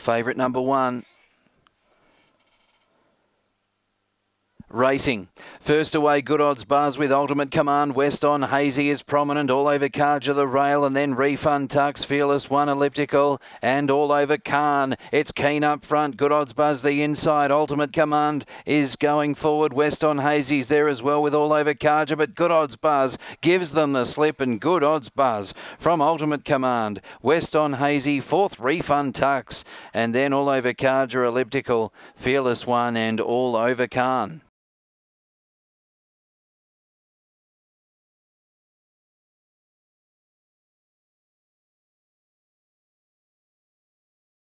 Favourite number 1. Racing. First away, Good Odds Buzz with Ultimate Command. West on Hazy is prominent. All over Carja the Rail, and then Refund Tux, Fearless One, Elliptical, and all over Khan. It's Keen up front. Good Odds Buzz the inside. Ultimate Command is going forward. West on Hazy's there as well with all over Carja, but Good Odds Buzz gives them the slip, and Good Odds Buzz from Ultimate Command. West on Hazy, 4th Refund Tux, and then all over Carja, Elliptical, Fearless One, and all over Khan.